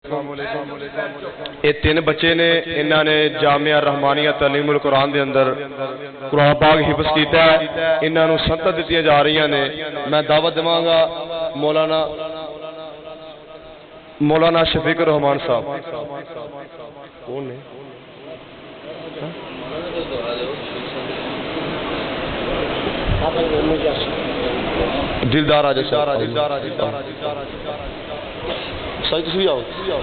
یہ تین بچے نے انہوں نے جامعہ رحمانیہ تعلیم القرآن دے اندر قرآن پاک حفظ کیتا ہے. انہوں نے سنتاں دتیاں جا رہی نے. میں دعوت دواں گا مولانا شفیق الرحمان صاحب. کون نے دلدار آ جائے ساری تسی بھی آؤ.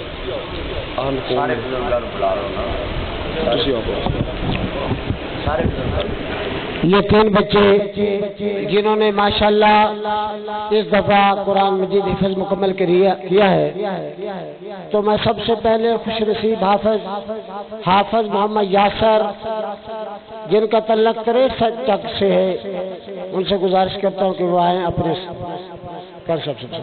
یہ تین بچے جنہوں نے ماشاءاللہ اس دفعہ قرآن مجید حفظ مکمل کیا ہے، تو میں سب سے پہلے خوش نصیب حافظ محمد یاسر جن کا تعلق 63 تک سے ہے، ان سے گزارش کرتا ہوں کہ وہ آئیں اپنے کر سب سے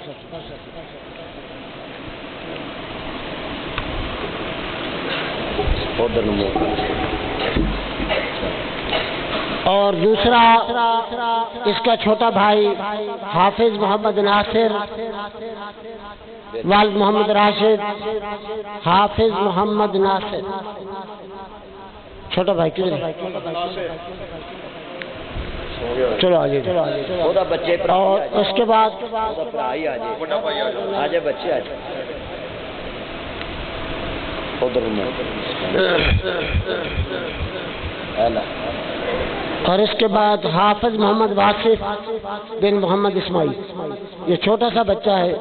اور دوسرا اس کا چھوٹا بھائی حافظ محمد ناصر، والد محمد راشد، حافظ محمد ناصر چھوٹا بھائی کیوں چلو آجے. اور اس کے بعد اور اس کے بعد حافظ محمد واصف بن محمد اسماعیل، یہ چھوٹا سا بچہ ہے.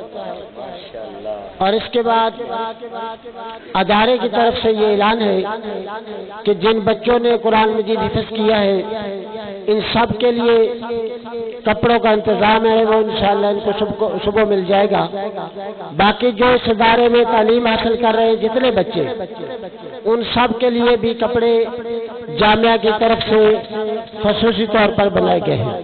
اور اس کے بعد ادارے کی طرف سے یہ اعلان ہے کہ جن بچوں نے قرآن مجید حفظ کیا ہے ان سب کے لیے کپڑوں کا انتظام ہے، وہ انشاءاللہ ان کو صبح مل جائے گا. باقی جو اس ادارے میں تعلیم حاصل کر رہے ہیں جتنے بچے، ان سب کے لیے بھی کپڑے جامعہ کی طرف سے خصوصی طور پر بنائے گئے ہیں.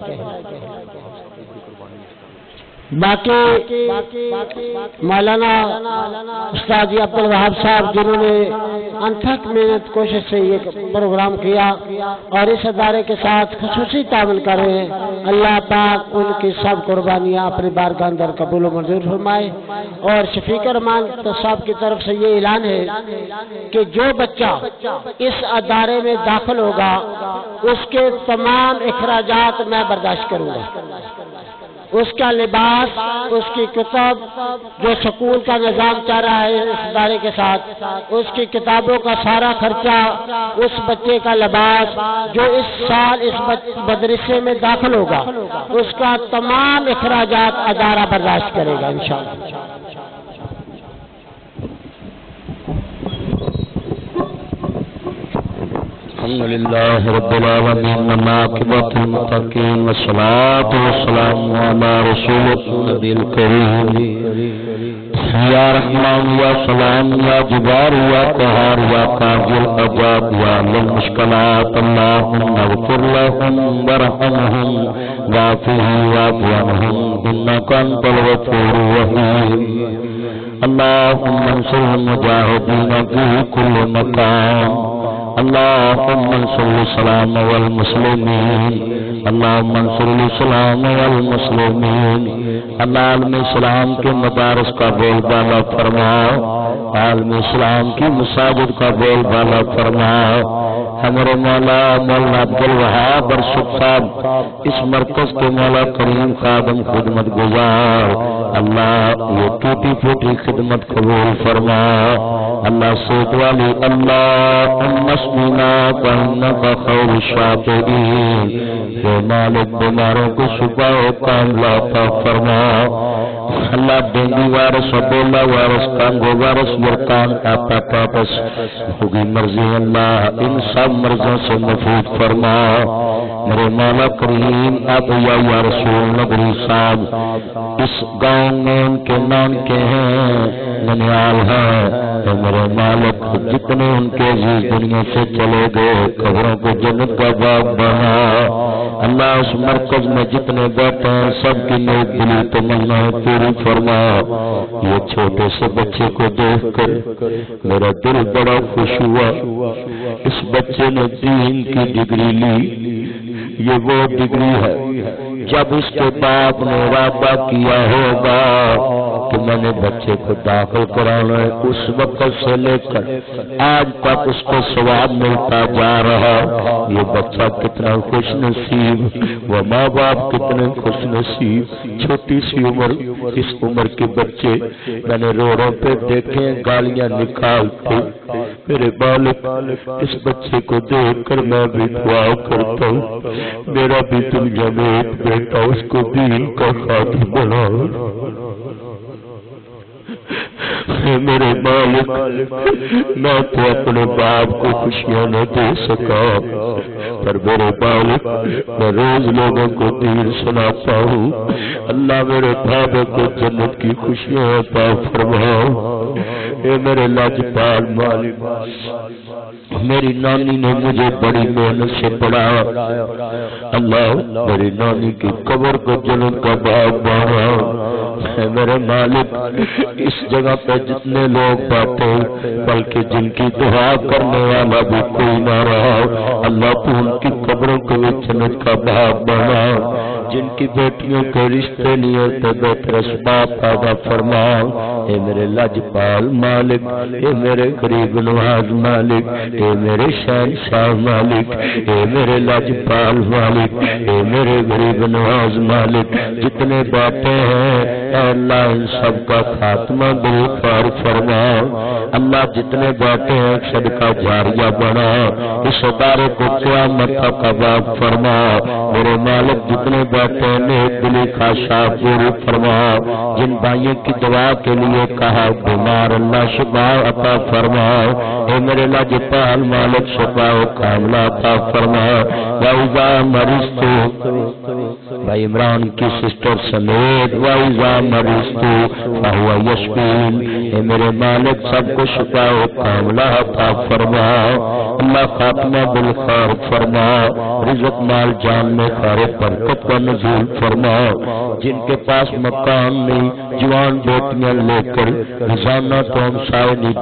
باقی مولانا استاد عبد الوہاب صاحب جنہوں نے انتھک محنت کوشش سے یہ پروگرام کیا اور اس ادارے کے ساتھ خصوصی تعاون کر رہے ہیں، اللہ پاک ان کی سب قربانیاں اپنی بارگاہ اندر قبول و منظور فرمائے. اور شفیق الرحمان صاحب کی طرف سے یہ اعلان ہے کہ جو بچہ اس ادارے میں داخل ہوگا اس کے تمام اخراجات میں برداشت کروں گا. اس کا لباس، اس کی کتاب، جو سکول کا نظام چل رہا ہے اس ادارے کے ساتھ، اس کی کتابوں کا سارا خرچہ، اس بچے کا لباس جو اس سال اس مدرسے میں داخل ہوگا اس کا تمام اخراجات ادارہ برداشت کرے گا انشاءاللہ. الحمد لله رب العالمين والعاقبة للمتقين والصلاة والسلام على رسوله النبي الكريم. يا رحمن يا سلام يا جبار يا قهار يا قاضي الأبواب يا للمشكلات اللهم اغفر لهم وارحمهم وعافهم واعف عنهم إنك أنت الغفور الرحيم. اللهم انصر المجاهدين في كل مكان. اللهم انصر الاسلام والمسلمين. اللهم انصر الاسلام والمسلمين. عالم اسلام کے مدارس کا بول بالا فرماؤ، عالم اسلام کی مساجد کا بول بالا فرماؤ. ہمارے مولا عبد الوہاب برسک صاحب اس مرکز کے مولا کریم خادم خدمت گزار، اللہ یہ ٹوٹی پھوٹی خدمت قبول فرما. اللہ سوٹ والی اللہ مسمینا کا خیر الشافعین، اے مالک بیماروں کو شفا و کاملہ عطا فرما. اللہ dengue virus, Ebola virus, Congo virus, مرکان ہیپاٹائٹس ہوگی مرضی اللہ ان سب مرضوں سے محفوظ فرما. میرے مولا کریم اب یا رسول نگری صاحب اس گاؤں میں ان کے نام کے ہیں ننیال ہیں، تو میرے مالک جتنے ان کے عزیز دنیا سے چلے گئے قبروں کو جنت کا باب بنا. اللہ اس مرکز میں جتنے بیٹھے ہیں سب کی نیک دلی تمنائیں پوری فرما. یہ چھوٹے سے بچے کو دیکھ کر میرا دل بڑا خوش ہوا. اس بچے نے دین کی ڈگری لی. یہ وہ ڈگری ہے جب اس کے باپ نے ارادہ کیا ہوگا کہ میں نے بچے کو داخل کرانا ہے، اس وقت سے لے کر آج تک اس کو ثواب ملتا جا رہا۔ یہ بچہ کتنا خوش نصیب، وہ ماں باپ کتنے خوش نصیب۔ چھوٹی سی عمر، اس عمر کے بچے میں نے روڈوں پہ دیکھے گالیاں نکالتے۔ میرے بالک اس بچے کو دیکھ کر میں بھی دعا کرتا ہوں میرا بھی دنیا میں ایک بیٹا اس کو دین کا خادم بنا۔ میرے مالک میں تو اپنے باپ کو خوشیاں نہ دے سکا، پر میرے مالک میں روز لوگوں کو دین سناتا ہوں۔ اللہ میرے بھابے کو جنت کی خوشیاں عطا فرماؤ۔ اے میرے لاجپال مالک، میری نانی نے مجھے بڑی محنت سے پڑھایا، اللہ میری نانی کی قبر کو جنت کا باغ بنا۔ میرے مالک اس جگہ پہ جتنے لوگ بیٹھے بلکہ جن کی دعا کرنے والا بھی کوئی نہ رہا، اللہ تو ان کی قبروں کو بھی جنت کا باغ بنا۔ جن کی بیٹیوں کے رشتے لیے تو بہتر اسباب پیدا فرما۔ اے میرے لاجپال مالک، اے میرے غریب نواز مالک، اے میرے شہنشاہ مالک، اے میرے لاجپال مالک، اے میرے غریب نواز مالک، جتنے باتیں ہیں اے اللہ ان سب کا خاتمہ بالخیر فرما۔ اللہ جتنے باتیں ہیں صدقہ جاریہ بنا، اس ادارے کو قیامت تک آباد فرما۔ میرے مالک جتنے باتیں نیک دلی خواہشات پوری فرما۔ جن بھائیوں کی دعا کے لیے کہا بیمار اللہ شفا عطا فرما۔ اے میرے لاجپال مالک شفا و کاملہ عطا فرما۔ وَإِذَا مَرِضْتُ بھائی عمران کی سسٹر سمیت وَإِذَا مَرِضْتُ فَهُوَ يَشْفِينِ۔ اے میرے مالک سب کو شفا و کاملہ عطا فرما۔ اللہ خاتمہ بالخیر فرما، رزق مال جان میں خیر برکت کا نزول فرما۔ جن کے پاس مکان نہیں جوان بیٹیاں لے کر روزانہ تو ہم سائے